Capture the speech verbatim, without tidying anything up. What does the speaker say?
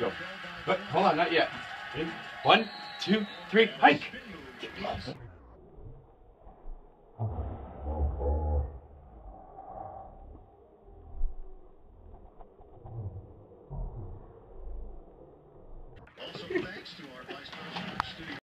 go. But hold on, not yet. In one, two, three, hike. Also, thanks to our vice president of studio.